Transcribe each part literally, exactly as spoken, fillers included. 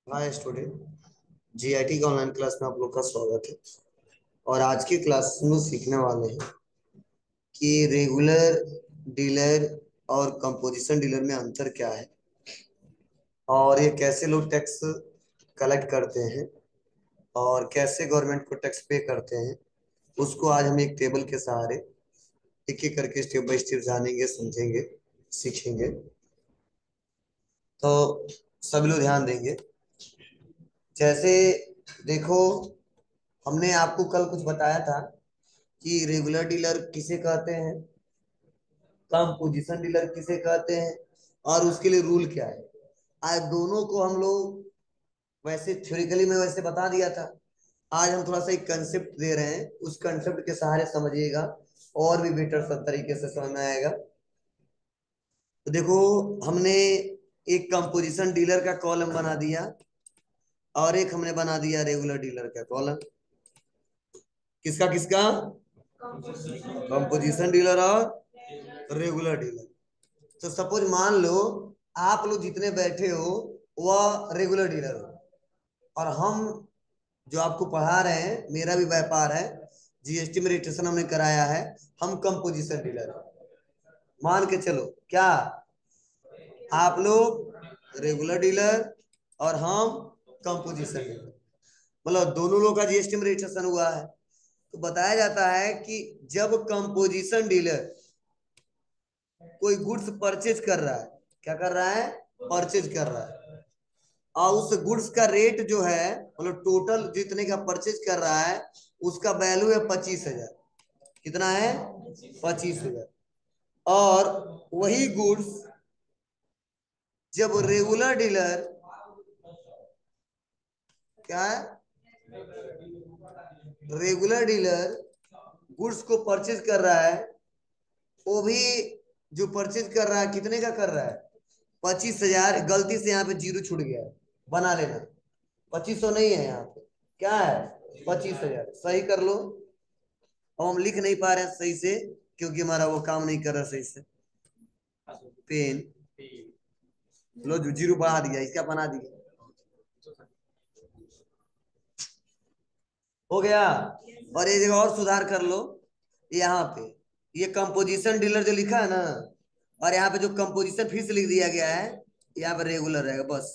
हाय student, GIT का online class में आप लोग का स्वागत है। और आज की क्लास में सीखने वाले हैं कि रेगुलर डीलर और कंपोजिशन डीलर में अंतर क्या है और ये कैसे लोग टैक्स कलेक्ट करते हैं और कैसे गवर्नमेंट को टैक्स पे करते हैं। उसको आज हम एक टेबल के सहारे एक एक करके स्टेप बाय स्टेप जानेंगे, समझेंगे, सीखेंगे। तो सभी लोग ध्यान देंगे। जैसे देखो, हमने आपको कल कुछ बताया था कि रेगुलर डीलर किसे कहते हैं, कंपोजिशन डीलर किसे कहते हैं और उसके लिए रूल क्या है। आज दोनों को हम लोग वैसे थ्योरिकली में वैसे बता दिया था। आज हम थोड़ा सा एक कंसेप्ट दे रहे हैं, उस कंसेप्ट के सहारे समझिएगा और भी बेटर सब तरीके से समझ में आएगा। तो देखो, हमने एक कंपोजिशन डीलर का कॉलम बना दिया और एक हमने बना दिया रेगुलर डीलर का कॉलम। किसका किसका? कंपोजिशन डीलर और रेगुलर डीलर। तो सपोज मान लो आप लोग जितने बैठे हो वह रेगुलर डीलर हो और हम जो आपको पढ़ा रहे हैं, मेरा भी व्यापार है, जीएसटी में रजिस्ट्रेशन हमने कराया है, हम कंपोजिशन डीलर मान के चलो। क्या आप लोग रेगुलर डीलर और हम कंपोजिशन डीलर, मतलब दोनों लोग का जीएसटी में रजिस्ट्रेशन हुआ है। तो बताया जाता है कि जब कंपोजिशन डीलर कोई गुड्स परचेज कर रहा है, क्या कर रहा है? परचेज कर रहा है, और उस गुड्स का रेट जो है, मतलब टोटल जितने का परचेज कर रहा है उसका वैल्यू है पच्चीस हजार। कितना है? पच्चीस हजार। और वही गुड्स जब रेगुलर डीलर क्या है, रेगुलर डीलर गुड्स को परचेज कर रहा है, वो भी जो परचेज कर रहा है कितने का कर रहा है? पच्चीस हजार। गलती से यहाँ पे जीरो छूट गया है, बना लेना। पच्चीस सौ नहीं है यहाँ पे, क्या है? पच्चीस हजार। सही कर लो। अब हम लिख नहीं पा रहे हैं सही से क्योंकि हमारा वो काम नहीं कर रहा सही से। पेन लो, जो जीरो बढ़ा दिया, इसका बना दिया, हो गया। और ये जगह और सुधार कर लो। यहाँ पे ये कंपोजिशन डीलर जो लिखा है ना, और यहाँ पे जो कंपोजिशन फिर से लिख दिया गया है, यहाँ पे रेगुलर रहेगा बस।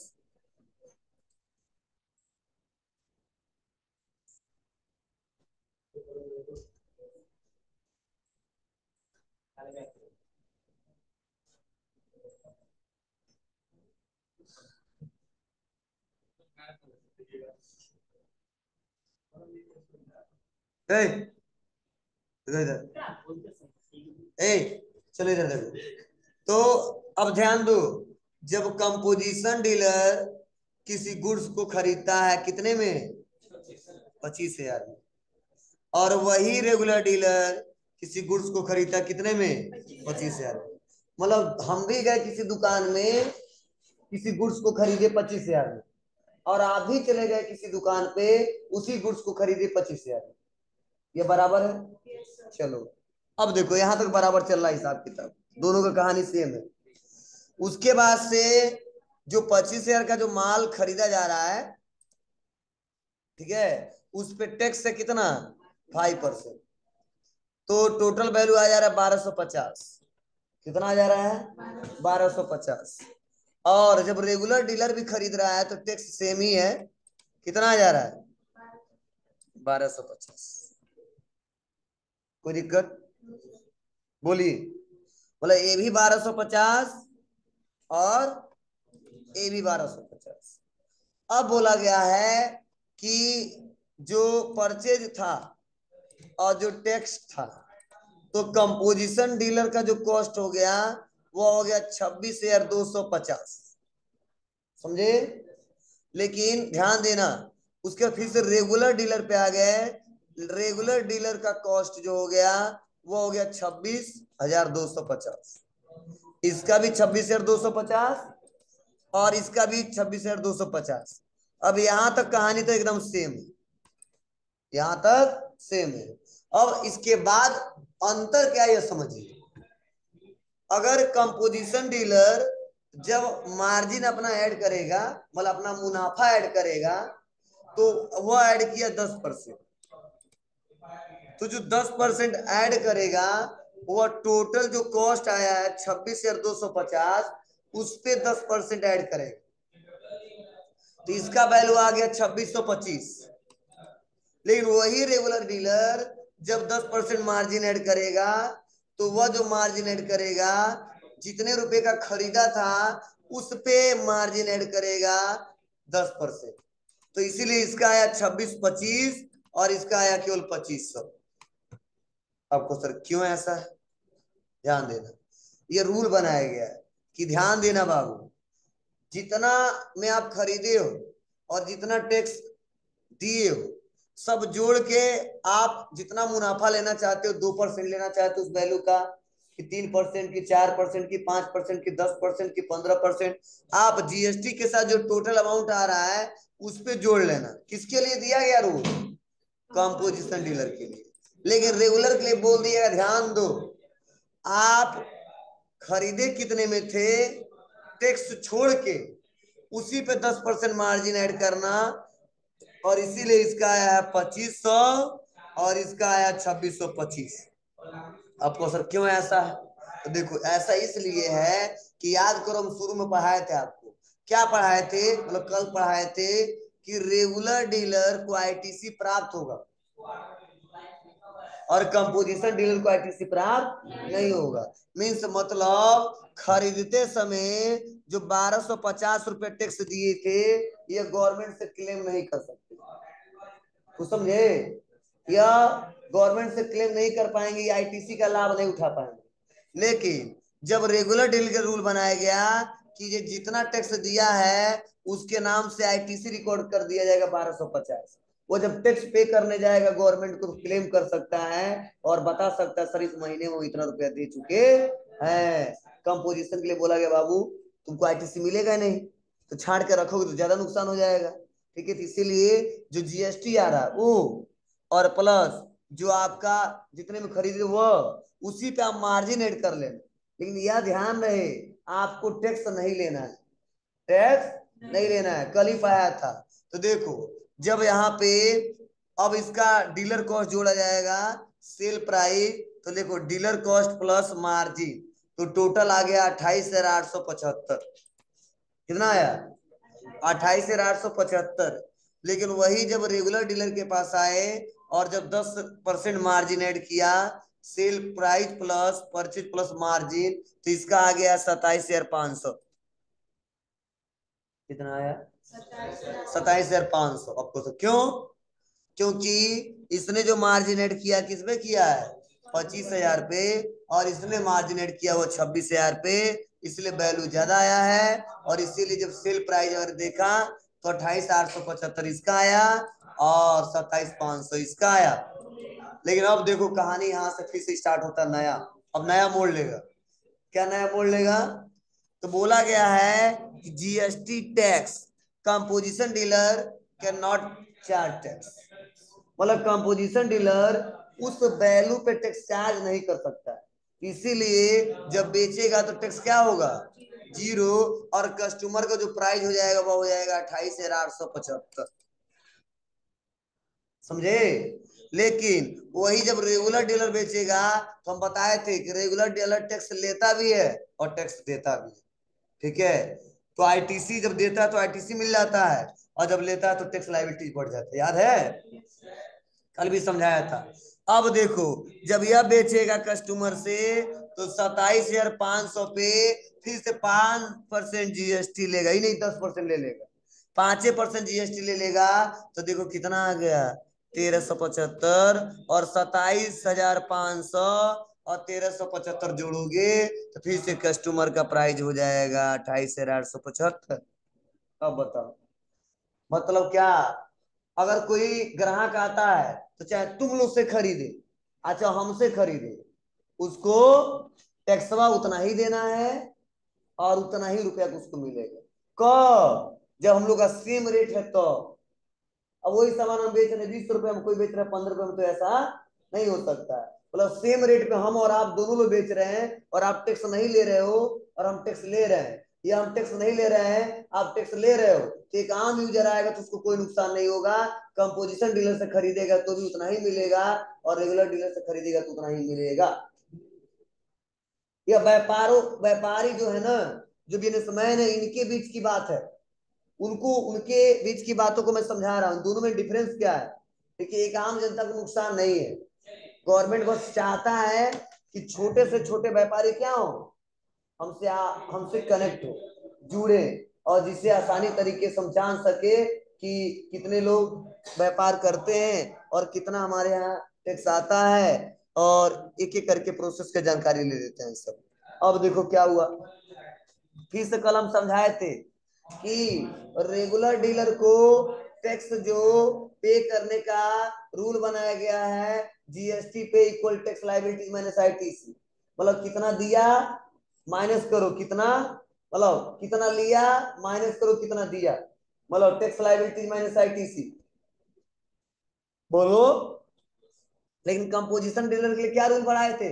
ए, इधर इधर, ए, चलो इधर देखो। तो अब ध्यान दो, जब कंपोजिशन डीलर किसी गुड्स को खरीदता है कितने में? पच्चीस हजार में। और वही रेगुलर डीलर किसी गुड्स को खरीदता कितने में? पच्चीस हजार में। मतलब हम भी गए किसी दुकान में, किसी गुड्स को खरीदे पच्चीस हजार में, और आप भी चले गए किसी दुकान पे, उसी गुड्स को खरीदे पच्चीस हजार में। ये बराबर है? चलो, अब देखो यहां तक बराबर चल रहा है हिसाब किताब, दोनों का कहानी सेम है। उसके बाद से जो पच्चीस हजार का जो माल खरीदा जा रहा है, ठीक है, उस पे टैक्स है कितना? Five percent. तो टोटल वैल्यू आ जा रहा है बारह सौ पचास। कितना आ जा रहा है? बारह सौ पचास। और जब रेगुलर डीलर भी खरीद रहा है तो टैक्स सेम ही है। कितना आ जा रहा है? बारह सौ पचास। कोई दिक्कत? बोलिए। बोला ये भी बारह सौ पचास और ये भी बारह सौ पचास। अब बोला गया है कि जो परचेज था और जो टैक्स था, तो कंपोजिशन डीलर का जो कॉस्ट हो गया वो हो गया छब्बीस हजार दो सौ पचास। समझे? लेकिन ध्यान देना, उसके फिर से रेगुलर डीलर पे आ गए। रेगुलर डीलर का कॉस्ट जो हो गया वो हो गया छब्बीस हजार दो सौ पचास। इसका भी छब्बीस हजार दो सौ पचास और इसका भी छब्बीस हजार दो सौ पचास। अब यहां तक कहानी तो एकदम सेम है, यहां तक सेम है। अब इसके बाद अंतर क्या है ये समझिए। अगर कंपोजिशन डीलर जब मार्जिन अपना ऐड करेगा, मतलब अपना मुनाफा ऐड करेगा, तो वो ऐड किया दस परसेंट, तो जो दस परसेंट ऐड करेगा वो टोटल जो कॉस्ट आया है छब्बीस हजार दो सौ पचास, उस पे दस परसेंट ऐड करेगा, तो इसका वैल्यू आ गया छब्बीस सौ पच्चीस। लेकिन वही रेगुलर डीलर जब दस परसेंट मार्जिन ऐड करेगा, तो वह जो मार्जिन ऐड करेगा, जितने रुपए का खरीदा था उस पे मार्जिन ऐड करेगा दस परसेंट, तो इसीलिए इसका आया छब्बीस पच्चीस और इसका आया केवल पच्चीस सौ। आपको सर क्यों ऐसा है, ध्यान देना, ये रूल बनाया गया है कि ध्यान देना बाबू, जितना में आप खरीदे हो और जितना टैक्स दिए हो, सब जोड़ के आप जितना मुनाफा लेना चाहते हो, दो परसेंट लेना चाहते हो उस वैल्यू का, कि तीन परसेंट की, चार परसेंट की, पांच परसेंट की, दस परसेंट की, पंद्रह परसेंट, आप जीएसटी के साथ जो टोटल अमाउंट आ रहा है उस पे जोड़ लेना। किसके लिए दिया गया रूल, कंपोजिशन डीलर के लिए। लेकिन रेगुलर के लिए बोल दिया, ध्यान दो, आप खरीदे कितने में थे, टैक्स छोड़ के उसी पे दस परसेंट मार्जिन ऐड करना, और इसीलिए इसका आया है पच्चीस सौ और इसका आया छब्बीस सौ पच्चीस। आपको सर क्यों ऐसा है, तो देखो ऐसा इसलिए है कि याद करो, हम शुरू में पढ़ाए थे आपको, क्या पढ़ाए थे, मतलब कल पढ़ाए थे कि रेगुलर डीलर को आईटीसी प्राप्त होगा और कंपोजिशन डीलर को आईटीसी प्राप्त नहीं होगा। मीन्स मतलब खरीदते समय जो बारह सौ पचास रुपए टैक्स दिए थे, ये गवर्नमेंट से क्लेम नहीं कर सकते, तो समझे, या गवर्नमेंट से क्लेम नहीं कर पाएंगे, आईटीसी का लाभ नहीं उठा पाएंगे। लेकिन जब रेगुलर डील का रूल बनाया गया कि ये जितना टैक्स दिया है उसके नाम से आईटीसी रिकॉर्ड कर दिया जाएगा बारह सौ पचास, वो जब टैक्स पे करने जाएगा गवर्नमेंट को क्लेम कर सकता है और बता सकता है सर इस महीने में इतना रुपया दे चुके हैं। कंपोजिशन के लिए बोला गया बाबू तुमको आईटीसी मिलेगा नहीं, तो छाड़ के रखोगे तो ज्यादा नुकसान हो जाएगा, ठीक है। तो इसीलिए जो जीएसटी आ रहा है वो, और प्लस जो आपका जितने में खरीदे वो, उसी पे आप मार्जिन ऐड कर लेना। लेकिन यह ध्यान रहे आपको टैक्स नहीं लेना है, टैक्स नहीं लेना है, कल ही पाया था। तो देखो जब यहाँ पे अब इसका डीलर कॉस्ट जोड़ा जाएगा सेल प्राइस, तो देखो डीलर कॉस्ट प्लस मार्जिन, तो टोटल आ गया अट्ठाईस हजार आठ सौ पचहत्तर। कितना आया, अट्ठाईस हजार आठ सौ पचहत्तर। लेकिन वही जब रेगुलर डीलर के पास आए और जब दस परसेंट मार्जिन ऐड किया, sale price plus purchase plus margin, तो इसका आ गया सत्ताईस हजार पांच सौ। कितना आया, सत्ताईस हजार पांच सौ। आपको तो क्यों, क्योंकि इसने जो मार्जिन ऐड किया किसमें किया है, पच्चीस हजार पे, और इसने मार्जिन ऐड किया वो छब्बीस हजार पे, इसलिए वैल्यू ज्यादा आया है। और इसीलिए जब सेल प्राइस अगर देखा तो अट्ठाईस आठ सौ पचहत्तर इसका आया और सत्ताईस पांच सौ इसका आया। लेकिन अब देखो कहानी यहाँ से फिर से स्टार्ट होता है नया, अब नया मोड़ लेगा। क्या नया मोड़ लेगा, तो बोला गया है कि GST tax composition dealer can not charge tax, मतलब कंपोजिशन डीलर उस वैल्यू पे टैक्स चार्ज नहीं कर सकता, इसीलिए जब बेचेगा तो टैक्स क्या होगा, जीरो, और कस्टमर का जो प्राइस हो जाएगा वो हो जाएगा अट्ठाईस हजार आठ सौ पचहत्तर। समझे। लेकिन वही जब रेगुलर डीलर बेचेगा तो हम बताए थे कि रेगुलर डीलर टैक्स लेता भी है और टैक्स देता भी है, ठीक है। तो आईटीसी जब देता है तो आईटीसी मिल जाता है, और जब लेता है तो टैक्स लायबिलिटी बढ़ जाता है, याद है, कल भी समझाया था। अब देखो जब यह बेचेगा कस्टमर से तो सताइस हजार पांच सौ पे फिर से पांच परसेंट जीएसटी लेगा, ही नहीं दस परसेंट ले लेगा, पांचे परसेंट जीएसटी ले लेगा, तो देखो कितना आ गया, तेरह सौ पचहत्तर, और सताइस हजार पांच सौ और तेरह सौ पचहत्तर जोड़ोगे तो फिर से कस्टमर का प्राइस हो जाएगा अट्ठाईस हजार आठ सौ पचहत्तर। अब बताओ मतलब क्या, अगर कोई ग्राहक आता है तो चाहे तुम लोग से खरीदे, अच्छा हमसे खरीदे, उसको टैक्सवा उतना ही देना है और उतना ही रुपया उसको मिलेगा। कब, जब हम लोग का सेम रेट है तो। अब वही सामान हम बेच रहे बीस रुपए में, कोई बेच रहा है पंद्रह रुपए में, तो ऐसा नहीं हो सकता है। मतलब सेम रेट पे हम और आप दोनों लोग बेच रहे हैं और आप टैक्स नहीं ले रहे हो और हम टैक्स ले रहे हैं, या हम टैक्स नहीं ले रहे हैं, आप टैक्स ले रहे हो, तो एक आम यूजर आएगा तो उसको कोई नुकसान नहीं होगा, कंपोजिशन डीलर से खरीदेगा तो भी उतना ही मिलेगा, और रेगुलर डीलर से खरीदेगा तो उतना ही मिलेगा। या व्यापारों व्यापारी जो है ना, जो बिजनेसमैन है, इनके बीच की बात है, उनको उनके बीच की बातों को मैं समझा रहा हूँ, दोनों में डिफरेंस क्या है। देखिए, एक आम जनता को नुकसान नहीं है, गवर्नमेंट बस चाहता है कि छोटे से छोटे व्यापारी क्या हो, हमसे हमसे कनेक्ट हो, जुड़े, और जिससे आसानी तरीके से हम जान सके कि कितने लोग व्यापार करते हैं और कितना हमारे यहाँ टैक्स आता है, और एक एक करके प्रोसेस की जानकारी ले लेते हैं सब। अब देखो क्या हुआ, फिर से कल हम समझाए थे कि रेगुलर डीलर को टैक्स जो पे करने का रूल बनाया गया है, GST pay equal tax liability minus ITC, मतलब कितना दिया माइनस करो कितना, मतलब कितना लिया माइनस करो कितना दिया, मतलब टैक्स लायबिलिटी माइनस आईटीसी, बोलो। लेकिन कंपोजिशन डीलर के लिए क्या रूल बनाए थे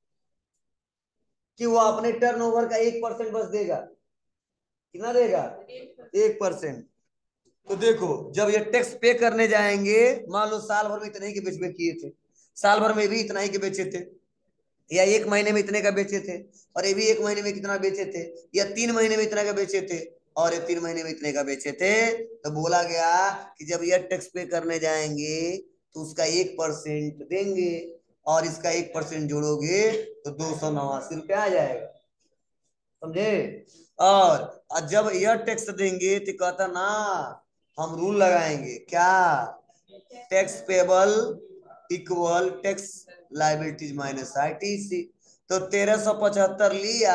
कि वो अपने टर्नओवर का एक परसेंट बस देगा, कितना देगा, एक परसेंट। तो देखो, जब ये टैक्स पे करने जाएंगे, मान लो साल भर में इतने ही के बेच बेच किए थे, साल भर में भी इतना ही के बेचे थे, या एक महीने में इतने का बेचे थे, और ये भी एक महीने में कितना बेचे थे, या तीन महीने में इतना का बेचे थे, और ये तीन महीने में इतने का बेचे थे, तो बोला गया कि जब ये टैक्स पे करने जाएंगे तो उसका एक परसेंट देंगे, और इसका एक परसेंट जोड़ोगे तो दो सौ नवासी रुपया आ जाएगा, समझे। और जब यह टैक्स देंगे तो कहता ना, हम रूल लगाएंगे क्या, tax payable equal tax liabilities minus ITC. तो तेरह सौ पचहत्तर लिया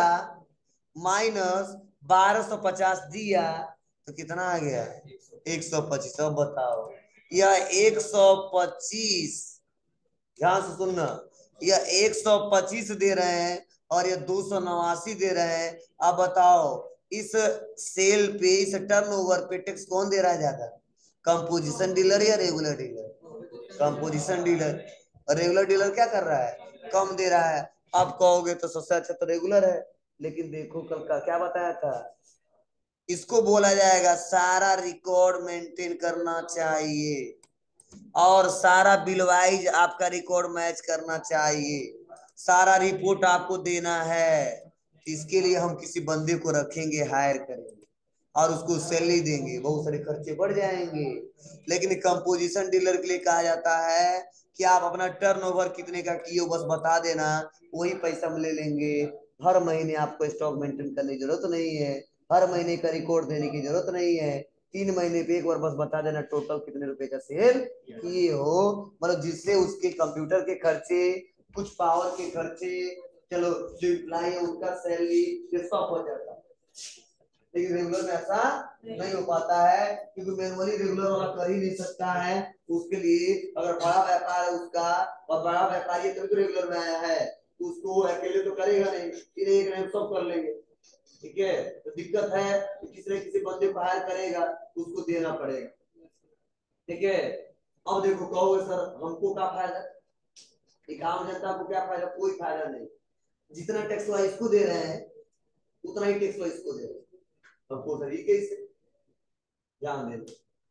माइनस बारह सौ पचास दिया, तो कितना आ गया, एक सौ पच्चीस। अब बताओ, यह एक सौ पच्चीस, ध्यान से सुनना, यह एक सौ पच्चीस दे रहे हैं और ये दो सौ नवासी दे रहे हैं। अब बताओ, इस सेल पे, इस टर्नओवर पे टैक्स कौन दे रहा है ज्यादा, कंपोजिशन डीलर या regular dealer, composition dealer. Regular dealer क्या कर रहा है, कम दे रहा है। आप कहोगे तो सबसे अच्छा तो रेगुलर है, लेकिन देखो कल का क्या बताया था, इसको बोला जाएगा सारा रिकॉर्ड मेंटेन करना चाहिए, और सारा बिल वाइज आपका रिकॉर्ड मैच करना चाहिए, सारा रिपोर्ट आपको देना है। इसके लिए हम किसी बंदे को रखेंगे, हायर करेंगे, और उसको सैलरी देंगे, बहुत सारे खर्चे बढ़ जाएंगे। लेकिन कंपोजिशन डीलर के लिए कहा जाता है कि आप अपना टर्नओवर कितने का किए हो बस बता देना, वही पैसा हम ले लेंगे। हर महीने आपको स्टॉक मेंटेन करने की जरूरत नहीं है, हर महीने का रिकॉर्ड देने की जरूरत नहीं है, तीन महीने पे एक बार बस बता देना टोटल कितने रुपए का सेल किए हो, मतलब जिससे उसके कंप्यूटर के खर्चे, कुछ पावर के खर्चे, चलो जो इम्प्लाई है उनका सैलरी स्टॉप हो जाता है। लेकिन रेगुलर में ऐसा नहीं हो पाता है, क्योंकि मैनुअली रेगुलर वाला कर ही नहीं सकता है। उसके लिए अगर बड़ा व्यापार है उसका, और बड़ा व्यापारी तभी तो रेगुलर में आया है, तो उसको अकेले तो करेगा नहीं, फिर एक ने सब कर लेंगे, ठीक है। तो दिक्कत है कि किसी न किसी बंदे को हायर करेगा तो उसको देना पड़ेगा, ठीक है। अब देखो, कहोगे सर हमको क्या फायदा, एक आम जनता को क्या फायदा, कोई फायदा नहीं। जितना टैक्स वाइज इसको दे रहे हैं उतना ही टैक्स वाइज इसको दे रहे हैं, हमको तरीके से ध्यान दे,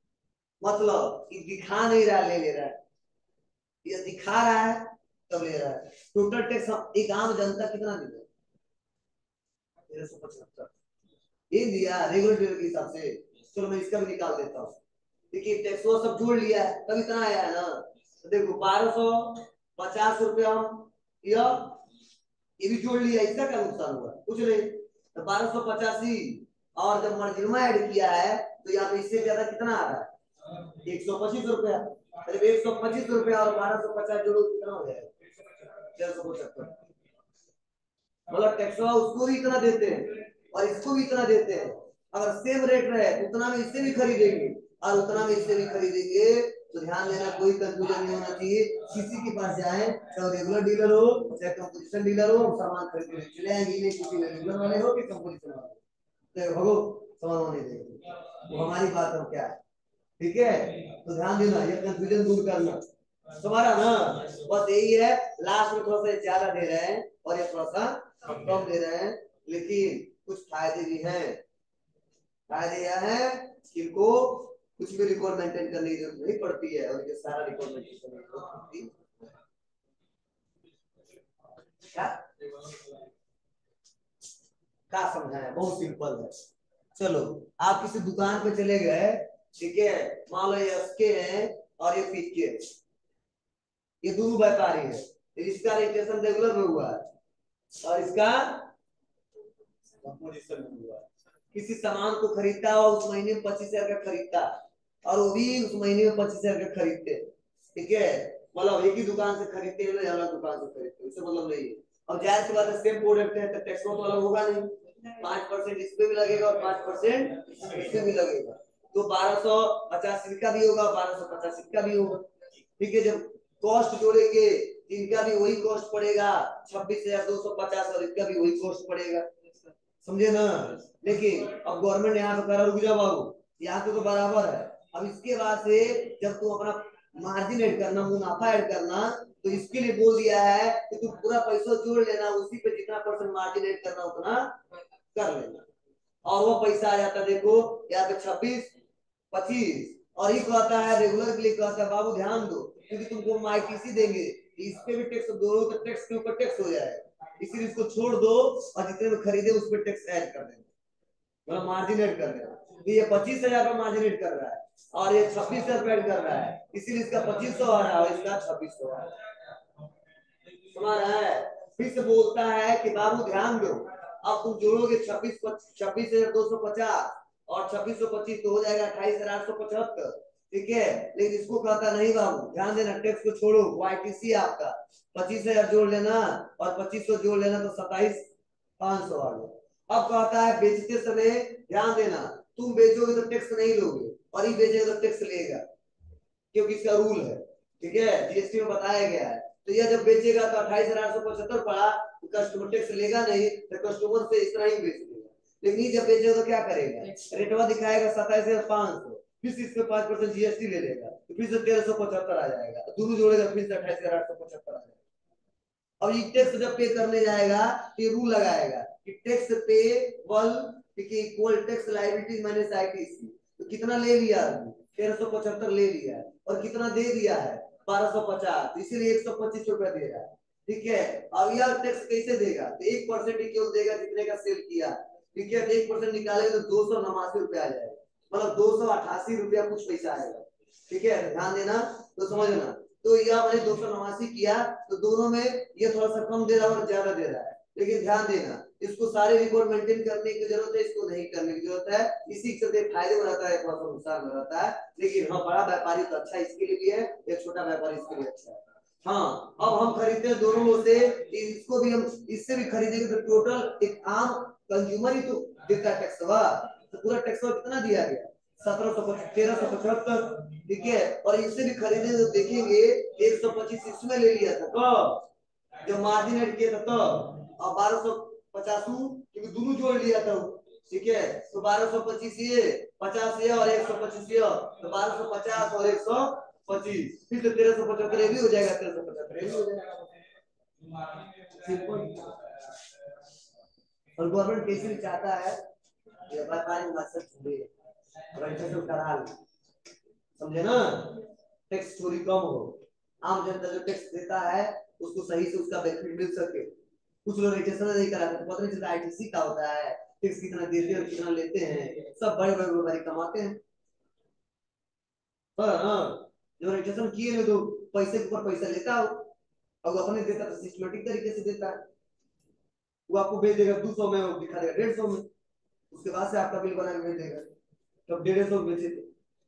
मतलब कि दिखा नहीं रहा ले ले रहा है, ये दिखा रहा है तब ले रहा है। टोटल टैक्स एक आम जनता कितना दे रहा है, तेरह सौ पचहत्तर ये दिया रेगुलर डीलर के हिसाब से। चलो मैं इसका भी निकाल देता हूँ, देखिए टैक्स वो सब जोड़ लिया है तब इतना आया है ना। तो देखो बारह सौ पचास रुपया यह ये भी जोड़ लिया, इसका क्या नुकसान हुआ, कुछ नहीं। तो बारह सौ पचासी, और जब मर्जिमा ऐड किया है तो यहाँ पे इससे ज्यादा कितना आ रहा है, एक सौ पच्चीस रुपया। एक सौ पच्चीस रुपया और बारह सौ पचास जोड़ो कितना हो जाएगा, तेरह सौ पचहत्तर। मतलब टैक्स उसको भी इतना देते हैं और इसको भी इतना देते हैं। अगर सेम रेट रहे उतना में इससे भी खरीदेंगे और उतना में इससे भी खरीदेंगे, तो ध्यान देना कोई कंफ्यूजन नहीं होना चाहिए। किसी के पास जाए, चाहे रेगुलर डीलर हो चाहे कंपोजिशन डीलर हो, सामान खरीद के चले आएंगे, नहीं किसी में रेगुलर वाले हो कि कंपोजिशन वाले हो, भगो सामान होने देंगे, वो हमारी बात है क्या है, ठीक है। तो ध्यान देना, ये कंफ्यूजन दूर करना, तुम्हारा ना बस यही है। लास्ट में थोड़ा सा ज्यादा दे रहे हैं और ये थोड़ा सा कम दे रहे हैं, लेकिन कुछ फायदे भी हैं। फायदे यह है कि इनको कुछ भी रिकॉर्ड मेंटेन करने की जरूरत नहीं पड़ती है और ये सारा रिकॉर्ड मेंटेन करने की जरूरत पड़ती है। क्या क्या समझाया, बहुत सिंपल है। चलो आप किसी दुकान पे चले गए, ठीक है, मान लो ये एसके है और ये पीके, ये दोनों व्यापारी है, इसका रजिस्ट्रेशन रेगुलर में हुआ है और इसका कंपोजिशन में हुआ है। किसी सामान को खरीदता है उस महीने में पच्चीस हजार का खरीदता और वो भी उस महीने में पच्चीस हजार का खरीदते, ठीक है, मतलब एक ही दुकान से खरीदते हैं, अलग दुकान से खरीदते, उससे मतलब नहीं है। अब जाहिर सी बात है सेम प्रोडक्ट है तो टैक्स तो अलग होगा नहीं, पांच परसेंट इस पे भी लगेगा और पांच परसेंट इस पे भी लगेगा, तो बारह सौ पचासी का भी होगा, बारह सौ पचासी का भी होगा, ठीक है। जब कॉस्ट जोड़ेंगे इनका भी वही कॉस्ट पड़ेगा छब्बीस हजार दो सौ पचास और इनका भी वही कॉस्ट पड़ेगा, समझे ना। लेकिन अब गवर्नमेंट यहाँ पे करा, रुक जा बाबू, यहाँ तो, तो बराबर है। अब इसके बाद से जब तू अपना मार्जिन ऐड करना, मुनाफा ऐड करना, तो इसके लिए बोल दिया है कि तू पूरा पैसा जोड़ लेना, उसी पे जितना परसेंट मार्जिन ऐड करना उतना कर लेना, और वो पैसा आ जाता देखो यहाँ पे छब्बीस पच्चीस। और ये कहता है रेगुलर के लिए कहता है बाबू ध्यान दो, क्योंकि तुमको माईटीसी देंगे इस पे भी टैक्स दो, तो टैक्स के ऊपर टैक्स हो जाएगा, इसीलिए इसको छोड़ दो और जितने में खरीदे उस पर टैक्स ऐड कर देना, मतलब मार्जिन ऐड कर देना। तो ये पच्चीस हजार का मार्जिन ऐड कर रहा है और ये छब्बीस हजार ऐड कर रहा है, इसीलिए इसका पच्चीस सौ आ रहा है, इसका छब्बीस सौ आ रहा है, समझ रहा है। फिर से बोलता है कि बाबू ध्यान दो, अब तुम जोड़ोगे छब्बीस छब्बीस हजार दो सौ पचास और छब्बीस सौ पच्चीस तो हो जाएगा अट्ठाईस हजार आठ सौ पचहत्तर, ठीक है। लेकिन इसको कहता नहीं बाबू ध्यान देना, टैक्स को छोड़ो, वाईटीसी आपका पच्चीस हजार जोड़ लेना और पच्चीस सौ जोड़ लेना तो सताइस पांच सौ आ गया। अब कहता है बेचते समय ध्यान देना, तुम बेचोगे तो टैक्स नहीं लोगे और ये बेचेगा तो टैक्स लेगा, क्योंकि इसका रूल है, ठीक है, जीएसटी में बताया गया है। तो यह जब बेचेगा तो अट्ठाईस हजार आठ सौ पचहत्तर पड़ा, तो कस्टमर टैक्स लेगा नहीं, तो कस्टमर से इतना ही बेच देगा। लेकिन जब बेचेगा तो क्या करेगा, रेटवा दिखाएगा सत्ताईस हजार पांच सौ, फिर इस पे पांच परसेंट जीएसटी ले लेगा, तो फिर से तेरह सौ पचहत्तर आ जाएगा, दोनों जोड़ेगा फिर से अट्ठाईस हजार आठ सौ पचहत्तर आ जाएगा। अब ये टैक्स जब पे करने जाएगा तो ये रूल लगाएगा कि tax payable equal tax liability minus ITC, तो कितना ले लिया तेरह सौ पचहत्तर ले लिया और कितना दे दिया है बारह सौ पचास, इसीलिए एक सौ पच्चीस रुपया दे रहा है, ठीक है। अब यह टैक्स कैसे देगा, तो एक परसेंट केवल देगा जितने का सेल किया, ठीक है, एक परसेंट निकालेगा तो दो सौ नवासी रुपया आ जाएगा, मतलब दो सौ अठासी रुपया कुछ पैसा आएगा, ठीक है, ध्यान देना तो समझना। तो यह मैंने दो सौ नवासी किया तो दोनों में ये थोड़ा सा कम दे रहा है और ज्यादा दे रहा है, लेकिन ध्यान देना इसको सारे रिकॉर्ड मेंटेन करने की जरूरत है, इसको नहीं करने की जरूरत है, इसी के चलते फायदे में रहता है, थोड़ा सा नुकसान में रहता है। लेकिन हाँ बड़ा व्यापारी तो अच्छा इसके लिए भी है, एक छोटा व्यापारी इसके लिए अच्छा है। हाँ अब हम खरीदते हैं दोनों से, इसको भी हम इससे भी खरीदेंगे तो टोटल एक आम कंज्यूमर ही तो देता है टैक्स, तो पूरा टैक्स कितना दिया गया सत्रह सौ तेरह सौ पचहत्तर, ठीक है। और इससे भी खरीदे तो देखेंगे एक सौ पच्चीस इसमें ले लिया था तो जो मार्जिन ऐड किया था तो, और बारह सौ पचास क्योंकि दोनों जोड़ लिया था, ठीक है, तो बारह सौ पच्चीस ये पचास ये और एक सौ पच्चीस ये, तो बारह सौ पचास और एक सौ पच्चीस फिर तो तेरह सौ पचहत्तर ये भी हो जाएगा, तेरह सौ पचहत्तर ये भी हो जाएगा, सिंपल। और गवर्नमेंट कैसे भी चाहता है व्यापारी मास्टर छोड़े रजिस्ट्रेशन करा ले, समझे ना, टैक्स चोरी कम हो, आम जनता जो टैक्स देता है उसको सही से उसका बेनिफिट मिल सके। कुछ लोग रजिस्ट्रेशन नहीं कराते तो पता नहीं चलता आईटीसी का होता है, टैक्स कितना देते हैं और कितना लेते हैं, सब बड़े बड़े व्यापारी कमाते हैं। पर हाँ जो रजिस्ट्रेशन किए नहीं तो पैसे के ऊपर पैसा लेता हो, और अपने देता तो सिस्टमेटिक तरीके से देता है, वो आपको भेज देगा दो सौ में, वो दिखा देगा डेढ़ सौ में, उसके बाद से आपका बिल बना के भेज देगा, तब डेढ़ सौ बेचे थे,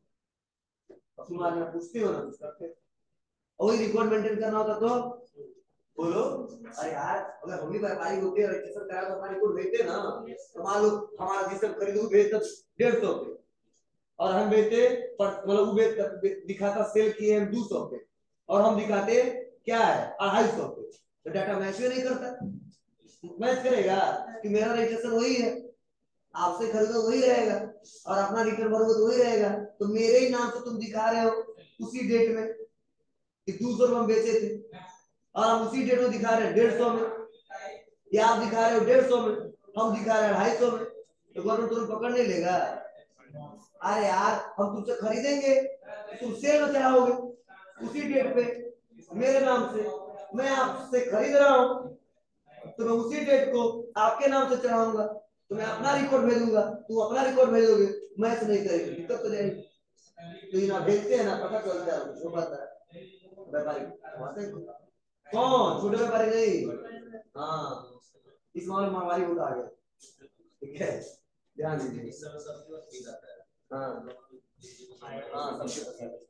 पूछते हो ना कुछ करते, और वही रिकॉर्ड मेंटेन करना होता तो बोलो, अरे यार अगर हम भी व्यापारी होते हैं रजिस्ट्रेशन करा तो हमारे रिकॉर्ड भेजते ना, तो मान लो हमारा जिससे खरीदो भेजता डेढ़ सौ पे और हम बेचते मतलब वो बेच दिखाता सेल किए हम दो सौ पे और हम दिखाते क्या है अढ़ाई सौ पे, तो डाटा मैच नहीं करता, मैच करेगा कि मेरा रजिस्ट्रेशन वही है, आपसे खरीदो वही रहेगा और अपना रिटर्न भरोगे तो वही रहेगा, तो मेरे ही नाम से तुम दिखा रहे हो उसी डेट में कि दो सौ में बेचे थे और हम उसी डेट में दिखा रहे हैं डेढ़ सौ में, या आप दिखा रहे हो डेढ़ सौ में, हम दिखा रहे हैं ढाई सौ में, तो गवर्नमेंट तुरंत पकड़ नहीं लेगा। अरे यार हम तुमसे खरीदेंगे, तुम सेल में चढ़ाओगे उसी डेट पे मेरे नाम से, मैं आपसे खरीद रहा हूँ तो मैं उसी डेट को आपके नाम से चढ़ाऊंगा, तो मैं अपना रिकॉर्ड भेजूंगा, तू अपना रिकॉर्ड भेजोगे, मैच नहीं करेगी, दिक्कत तो जाएगी। तो ये ना भेजते हैं ना, पता चलता है जो पता है व्यापारी कौन, छोटे व्यापारी नहीं। हाँ इस मामले में हमारी होता आ गया, ठीक है ध्यान दीजिए। हाँ हाँ सबके पता है।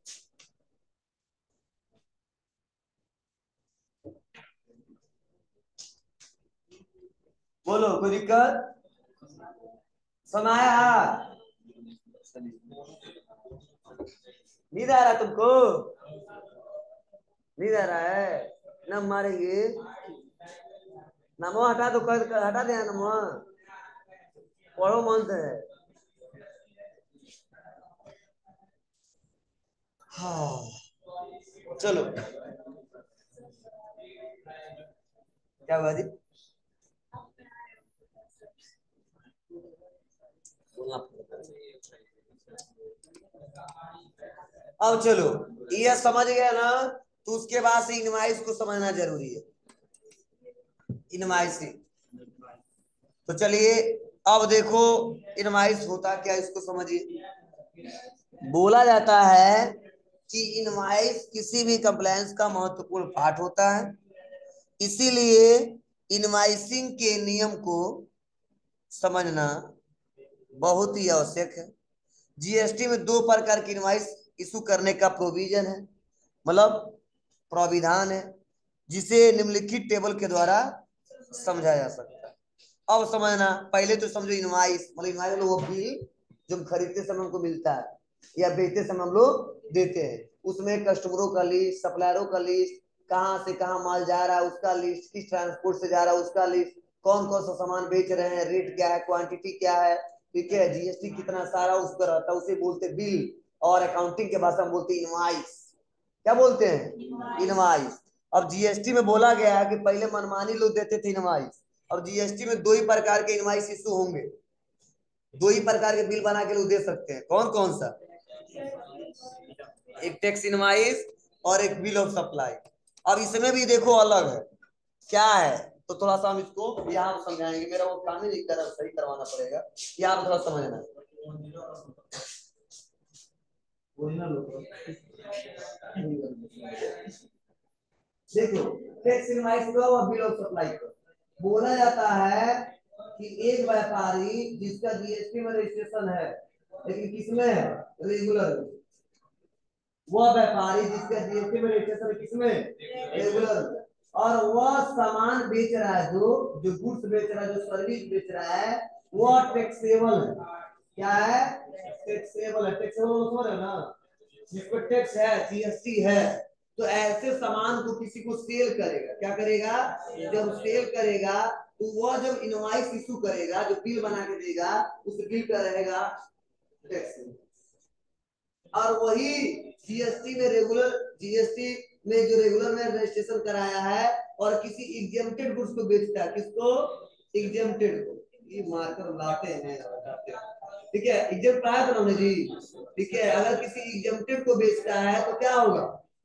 बोलो कोई दिक्कत समाया, नींद आ रहा तुमको, नींद आ रहा है ना, मारेंगे नमो हटा दो, कर हटा दे नमो, पढ़ो मन से। हाँ चलो क्या हुआ जी, अब चलो ये समझ गया ना, तो उसके बाद से इनवाइस को समझना जरूरी है, इनवाइस। तो चलिए अब देखो इनवाइस होता क्या, इसको समझिए। बोला जाता है कि इनवाइस किसी भी कंप्लायंस का महत्वपूर्ण पार्ट होता है, इसीलिए इनवाइसिंग के नियम को समझना बहुत ही आवश्यक है। जीएसटी में दो प्रकार की इनवाइस इशू करने का प्रोविजन है, मतलब प्राविधान है, जिसे निम्नलिखित टेबल के द्वारा समझा जा सकता है। अब समझना, पहले तो समझो इनवाइस मतलब इनवाइस वो बिल जो खरीदते समय हमको मिलता है या बेचते समय हम लोग देते हैं, उसमें कस्टमरों का लिस्ट, सप्लायरों का लिस्ट, कहाँ से कहाँ माल जा रहा है उसका लिस्ट, किस ट्रांसपोर्ट से जा रहा है उसका लिस्ट, कौन कौन सा सामान बेच रहे हैं, रेट क्या है, क्वांटिटी क्या है, ठीक है, जीएसटी कितना सारा उस पर रहता है, उसे बोलते बिल, और अकाउंटिंग के भाषा में बोलते इनवाइस। क्या बोलते हैं, इनवाइस। अब जीएसटी में बोला गया है कि पहले मनमानी लोग देते थे इनवाइस, अब जीएसटी में दो ही प्रकार के इनवाइस इशू होंगे, दो ही प्रकार के बिल बना के लोग दे सकते हैं, कौन कौन सा, एक टैक्स इनवाइस और एक बिल ऑफ सप्लाई। अब इसमें भी देखो अलग है क्या है, तो थोड़ा सा हम इसको यहाँ समझाएंगे, मेरा वो काम ही नहीं कर रहा, सही करवाना पड़ेगा, यहाँ थोड़ा समझना। देखो टैक्स इनवाइस को और बिल ऑफ सप्लाई को बोला जाता है कि एक व्यापारी जिसका जीएसटी में रजिस्ट्रेशन है लेकिन किसमें है, रेगुलर, वह व्यापारी जिसका जीएसटी में रजिस्ट्रेशन किसमें, रेगुलर, और वह सामान बेच रहा है, जो जो गुड्स बेच रहा है, जो सर्विस बेच रहा है, वह टैक्सेबल है। क्या है, टैक्सेबल है। टैक्सेबल समझ रहे हो ना, जिस पर टैक्स है, जीएसटी है, तो ऐसे सामान को किसी को सेल करेगा, क्या करेगा, जब सेल करेगा तो वह जब इनवॉइस इशू करेगा, जो बिल बना के देगा, उस बिल का रहेगा टैक्स। और वही जीएसटी में रेगुलर, जीएसटी में जो रेगुलर में रजिस्ट्रेशन कराया है और किसी एग्जेम्प्टेड गुड्स को बेचता है, किसको, एग्जेम्प्टेड को, ये मार्कर लाते हैं, ठीक है, एग्जेम्प्ट पाया था हमने जी, ठीक है, अगर किसी एग्जेम्प्टेड को बेचता है तो क्या होगा,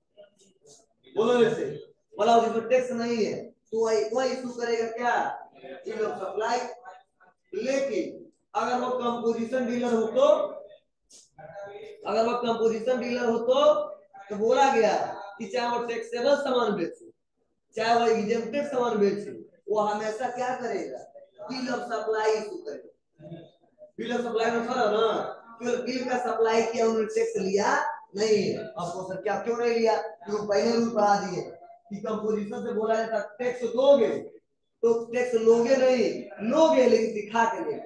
बोलो ऐसे, बोला जिसमें टैक्स नहीं है तो वह इशू करेगा क्या, बिल ऑफ सप्लाई। लेकिन अगर वो कंपोजिशन डीलर हो तो, अगर वो कंपोजिशन डीलर हो तो तो बोला गया कि चाहे वो टैक्सेबल सामान बेचे, चाहे वो एग्जेम्प्टेड सामान बेचे, वो हमेशा क्या करेगा, बिल ऑफ सप्लाई इशू करेगा। बिल ऑफ सप्लाई में फर्क है ना, केवल बिल का सप्लाई किया उन्होंने टैक्स लिया नहीं है। अब वो सर क्या क्यों नहीं लिया, क्योंकि पहले रूल पढ़ा दिए कि कंपोजिशन से बोला जाता टैक्स दोगे, तो टैक्स लोगे नहीं, लोगे लेकिन दिखा के ले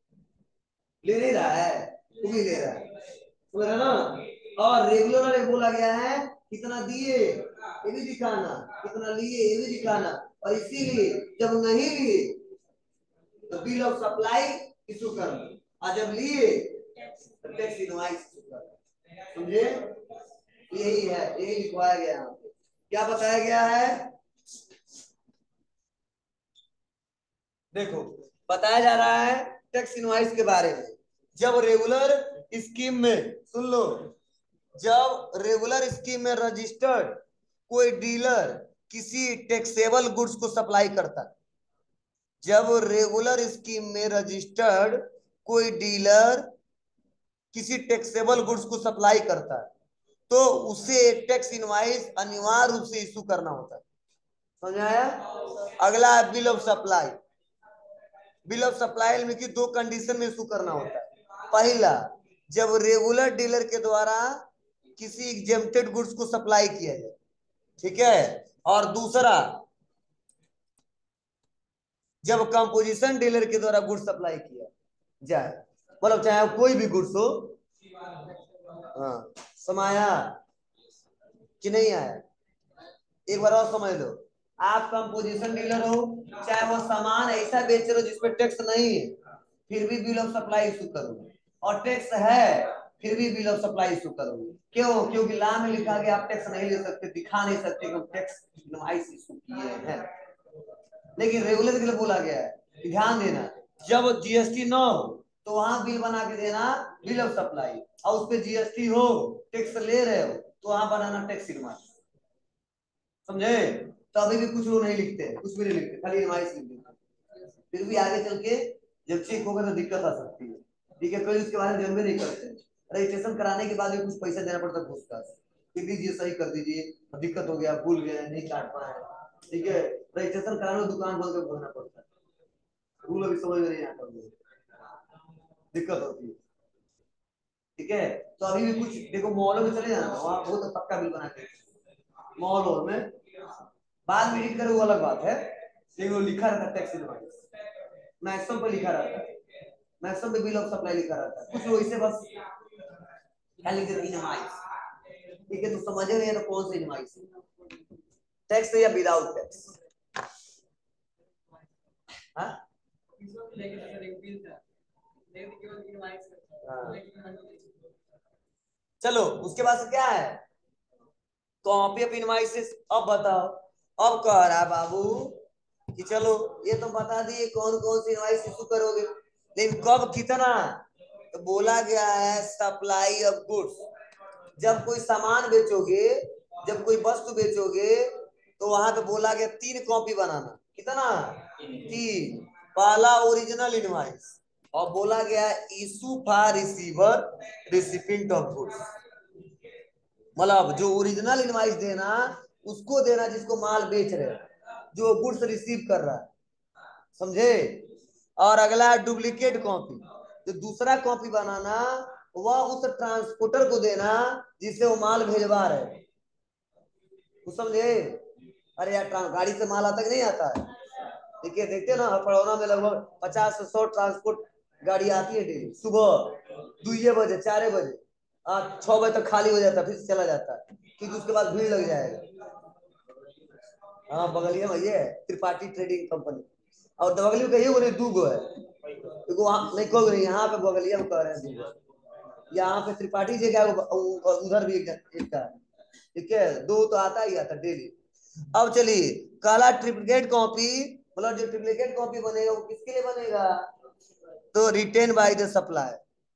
ले नहीं रहा है, तू भी ले रहा है, समझ रहे ना। और रेगुलर वाले बोला गया है कितना दिए ये भी दिखाना, कितना लिए ये भी दिखाना, और इसीलिए जब नहीं लिए तो बिल ऑफ सप्लाई इशू करना, और जब लिए तो टैक्स इनवॉइस इशू करना, समझे, यही है, यही लिखवाया गया है। क्या बताया गया है, देखो बताया जा रहा है टैक्स इनवॉइस के बारे में। जब रेगुलर स्कीम में, सुन लो, जब रेगुलर स्कीम में रजिस्टर्ड कोई डीलर किसी टैक्सेबल गुड्स को सप्लाई करता है, जब रेगुलर स्कीम में रजिस्टर्ड कोई डीलर किसी टैक्सेबल गुड्स को सप्लाई करता है तो उसे एक टैक्स इनवॉइस अनिवार्य रूप से इशू करना होता है। समझ आया? अगला है bill of supply. Bill of supply में की दो कंडीशन में इशू करना होता है। पहला, जब रेगुलर डीलर के द्वारा किसी एग्जेम्प्टेड गुड्स को सप्लाई किया जाए, ठीक है, और दूसरा, जब कंपोजिशन डीलर के द्वारा गुड्स सप्लाई किया जाए, मतलब चाहे कोई भी गुड्स हो। हाँ, समाया कि नहीं आया? एक बार और समझ लो, आप कंपोजिशन डीलर हो, चाहे वो सामान ऐसा बेच रहे हो जिसपे टैक्स नहीं है, फिर भी बिल ऑफ सप्लाई इशू करोगे, और टैक्स है फिर भी बिल ऑफ सप्लाई इशू करोगे। क्यों? क्योंकि लॉ में लिखा गया आप टैक्स नहीं ले सकते, दिखा नहीं सकते कि टैक्स इनवॉइस इशू किए हैं। लेकिन रेगुलर के लिए बोला गया है, ध्यान देना, जब जीएसटी न हो तो वहां बिल बना के देना बिल ऑफ सप्लाई, और उस पर जीएसटी हो, टैक्स ले रहे हो, तो वहां बनाना टैक्स इनवॉइस। समझे? तो अभी भी कुछ लोग नहीं लिखते, कुछ भी नहीं लिखते, खाली इनवॉइस लिख देते। फिर भी आगे चल के जब चेक होगा तो दिक्कत आ सकती है। ठीक है, कोई उसके बारे में जानबे नहीं करते। रजिस्ट्रेशन कराने के बाद भी कुछ पैसा देना पड़ता है घूस का, कि दीजिए सही कर दीजिए, दिक्कत हो गया, भूल गए, नहीं काट पाए। ठीक है, रजिस्ट्रेशन कराने दुकान बोल के भरना पड़ता है, रूल अभी समझ में नहीं आता, दिक्कत होती है। ठीक है, तो अभी भी कुछ देखो, मॉलों में चले जाना, वहां बहुत पक्का बिल बना के मॉल और में, बाद में एडिट करो वो अलग बात है, लेकिन वो लिखा रहता है टैक्स इनवॉइस, मैक्सिमम पे लिखा रहता है, मैक्सिमम पे बिल ऑफ सप्लाई लिखा रहता है। कुछ लोग इसे बस क्या लिख देते हैं, इनवॉइस। ठीक है, तो समझे नहीं तो कौन सा इनवॉइस है, टैक्स या विदाउट टैक्स? हाँ, चलो उसके बाद से क्या है, कॉपी ऑफ इनवॉइसेस। अब बताओ, अब कह रहा बाबू कि चलो ये तो बता दिए कौन कौन सी इनवॉइस इशू करोगे, लेकिन कब कितना? तो बोला गया है सप्लाई ऑफ गुड्स। जब कोई सामान बेचोगे, जब कोई वस्तु बेचोगे, तो वहां पे बोला गया तीन कॉपी बनाना। कितना? तीन। पहला ओरिजिनल इनवॉइस, और बोला गया issue for receiver recipient of goods, मतलब जो ओरिजिनल इनवॉइस देना उसको देना जिसको माल बेच रहे, जो गुड्स रिसीव कर रहा है। समझे? और अगला है डुप्लीकेट कॉपी, जो दूसरा कॉपी बनाना वह उस ट्रांसपोर्टर को देना जिससे वो माल भेजवा रहे। कुछ समझे? अरे यार, गाड़ी से माल आता कि नहीं आता है? देखिए, देखते ना पड़ौना में लगभग पचास से सौ ट्रांसपोर्ट गाड़ी आती है डेली, सुबह दो बजे चार बजे, छह बजे तक खाली हो जाता है, फिर चला जाता है, क्योंकि उसके बाद भीड़ लग जाएगा। हाँ, बगलिया में ये है त्रिपाठी ट्रेडिंग कंपनी, और बगलिया में कहिए बोले दू गो है, देखो वहाँ नहीं कहो नहीं, यहाँ पे बगलिया में कह रहे हैं दू गो, यहाँ पे त्रिपाठी जी का उधर भी एक का है। ठीक है, दो तो आता ही आता डेली। अब चलिए, काला ट्रिप्लिकेट कॉपी, मतलब जो ट्रिप्लिकेट कॉपी बनेगा वो किसके लिए बनेगा? तो रिटेन बाय द सप्लाई,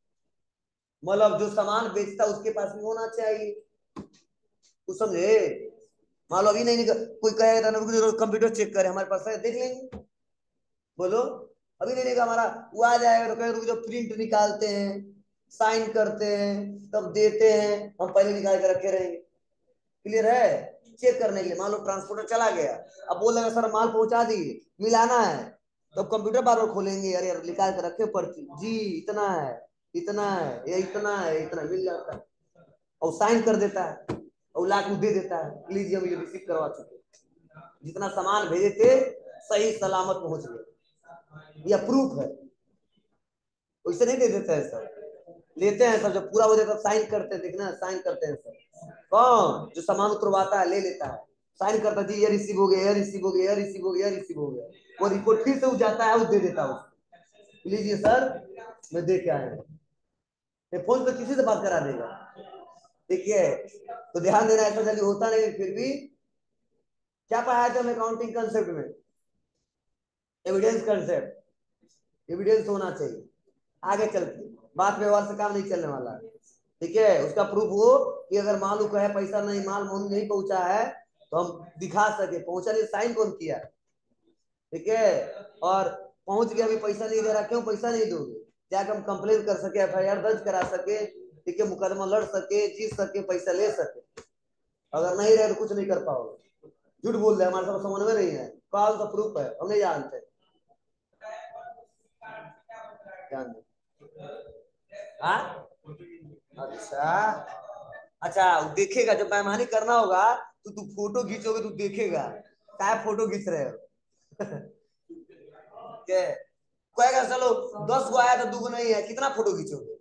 मतलब जो सामान बेचता उसके पास भी होना चाहिए। कुछ समझे? मान लो अभी नहीं निकल, कोई कहेगा ना कंप्यूटर चेक करे, हमारे पास है, देख लेंगे। बोलो, अभी नहीं निकला हमारा, वो आ जाएगा तो कहेगा जो प्रिंट निकालते हैं, साइन करते हैं, तब देते हैं, हम पहले निकाल के रखे रहेंगे। क्लियर है? चेक करने के लिए, मान लो ट्रांसपोर्टर चला गया, अब बोल लगा सर माल पहुंचा दिए, मिलाना है, तो कंप्यूटर बार बार खोलेंगे, अरे यार निकाल के रखे पर्ची, जी इतना है, इतना है, ये इतना है, इतना मिल जाता है, और साइन कर देता है, और लाख दे देता है, लीजिए हम ये रिसीव करवा चुके, जितना सामान भेजे थे सही सलामत पहुंच गए, या प्रूफ है। वैसे नहीं दे देते हैं सर, लेते हैं सर, जब पूरा हो जाता है साइन करते हैं, देखना साइन करते हैं सर, कौन जो सामान उतरवाता है ले लेता है, साइन करता है, जी ये रिसीव हो गया, ये रिसीव हो गया, ये रिसीव हो गया, ये रिसीव हो गया, वो रिपोर्ट फिर से जाता है, वो दे देता है उसको, लीजिए सर मैं दे के आया, फोन पे किसी से बात करा देगा। ठीक है, तो ध्यान देना, ऐसा जल्दी होता नहीं, फिर भी क्या पढ़ाया था हम अकाउंटिंग कंसेप्ट में? Evidence concept. एविडेंस होना चाहिए। आगे चल के बात व्यवहार से काम नहीं चलने वाला, ठीक है। उसका प्रूफ हो कि अगर माल को है पैसा नहीं, माल मोल नहीं पहुंचा है तो हम दिखा सके पहुंचा नहीं, साइन कौन किया, ठीक है। और पहुंच गया अभी पैसा नहीं दे रहा, क्यों पैसा नहीं दोगे, जाकर हम कंप्लेन कर सके, एफ आई आर दर्ज करा सके, ठीक है, मुकदमा लड़ सके, जीत सके, पैसा ले सके। अगर नहीं रहे तो कुछ नहीं कर पाओगे। झूठ बोल रहे हमारे साथ समझ में नहीं है, कॉल का प्रूफ है, हम नहीं जानते। जानते हाँ अच्छा अच्छा, देखेगा जब बेईमानी करना होगा तो तू फोटो खींचोगे, तू देखेगा क्या फोटो खींच रहे हो। क्या कहेगा चलो दस गो आया तो दो गो नहीं है, कितना फोटो खींचोगे।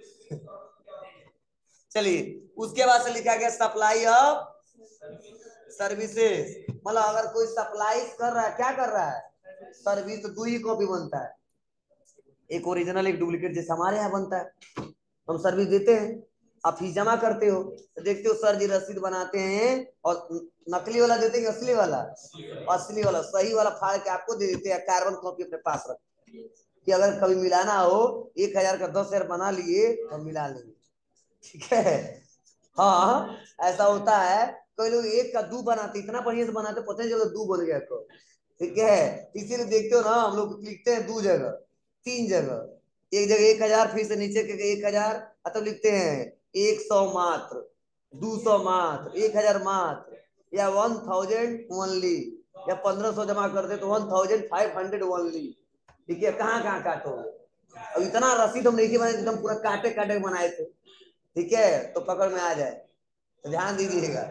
चलिए उसके बाद से लिखा गया सप्लाई ऑफ सर्विसेज, मतलब अगर कोई सप्लाई कर रहा है, क्या कर रहा है, सर्विस, तो दो ही कॉपी बनता है, एक ओरिजिनल एक डुप्लीकेट, जैसे हमारे यहाँ बनता है। हम सर्विस देते हैं, आप फीस जमा करते हो तो देखते हो सर जी रसीद बनाते हैं और नकली वाला देते हैं, असली वाला, असली वाला सही वाला फाड़ के आपको दे देते हैं, कार्बन कॉपी अपने पास रखते हैं कि अगर कभी मिलाना हो एक हजार का दस हजार बना लिए तो मिला लेंगे, ठीक है। हाँ ऐसा होता है, कोई लोग एक का दो बनाते, इतना बढ़िया से बनाते पता नहीं चलो दो बन गया को, ठीक है। इसीलिए देखते हो ना हम लोग लिखते हैं दो जगह तीन जगह, एक जगह एक हजार फिर से नीचे के एक हजार, तब लिखते हैं एक सौ मात्र, दो सौ मात्र, एक हजार मात्र, या वन थाउजेंड ओनली, या पंद्रह सौ जमा कर दे तो one thousand five hundred only, ठीक है। कहाँ कहाँ काटो, अब इतना रसीद हम नहीं बनाए, एकदम पूरा काटे काटे बनाए थे, ठीक है, तो पकड़ में आ जाए तो ध्यान दीजिएगा।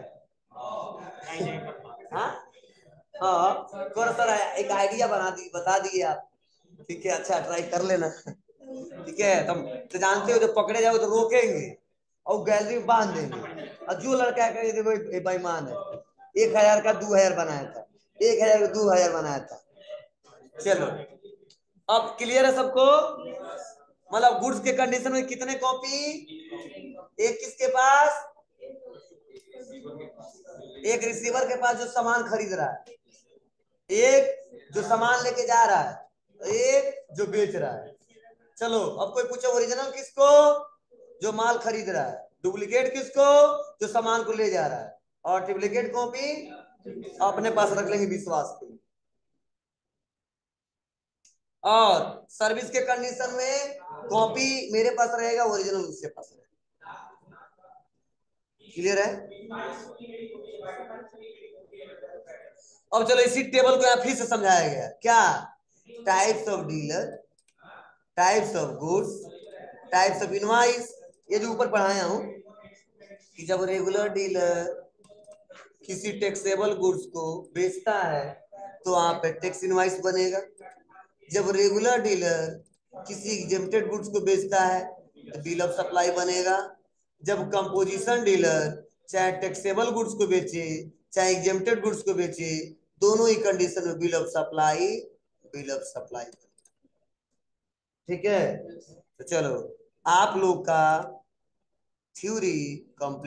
हाँ हाँ थोड़ा सा एक आइडिया बना दी बता दिए आप, ठीक है, अच्छा ट्राई कर लेना, ठीक है। तुम तो जानते हो जब पकड़े जाओ तो रोकेंगे और गैलरी में बांध देंगे, और जो लड़का कहे देखो ये बेईमान है, एक हजार का दो हजार बनाया था, एक हजार का दो हजार बनाया था। चलो अब क्लियर है सबको, मतलब गुड्स के कंडीशन में कितने कॉपी, एक किसके पास, एक रिसीवर के पास जो सामान खरीद रहा है, एक जो सामान लेके जा रहा है, एक जो बेच रहा है। चलो अब कोई पूछे ओरिजिनल किसको, जो माल खरीद रहा है, डुप्लीकेट किसको, जो सामान को ले जा रहा है, और डुप्लीकेट कॉपी अपने पास रख लेंगे विश्वास के लिए। और सर्विस के कंडीशन में कॉपी मेरे पास रहेगा, ओरिजिनल उसके पास रहेगा। क्लियर है। अब चलो इसी टेबल को यहाँ फिर से समझाया गया, क्या types of dealer, types of goods, types of invoice, ये जो ऊपर पढ़ाया हूं कि जब रेगुलर डीलर किसी टैक्सेबल गुड्स को बेचता है तो वहां पे टैक्स इनवॉइस बनेगा, जब रेगुलर डीलर किसी एग्जेम्प्टेड गुड्स को बेचता है तो बिल ऑफ सप्लाई बनेगा, जब कंपोजिशन डीलर चाहे टैक्सेबल गुड्स को बेचे चाहे एग्जेम्प्टेड गुड्स को बेचे, दोनों ही कंडीशन में bill of supply, bill of supply, ठीक है। तो चलो आप लोग का थ्योरी कंप्लीट।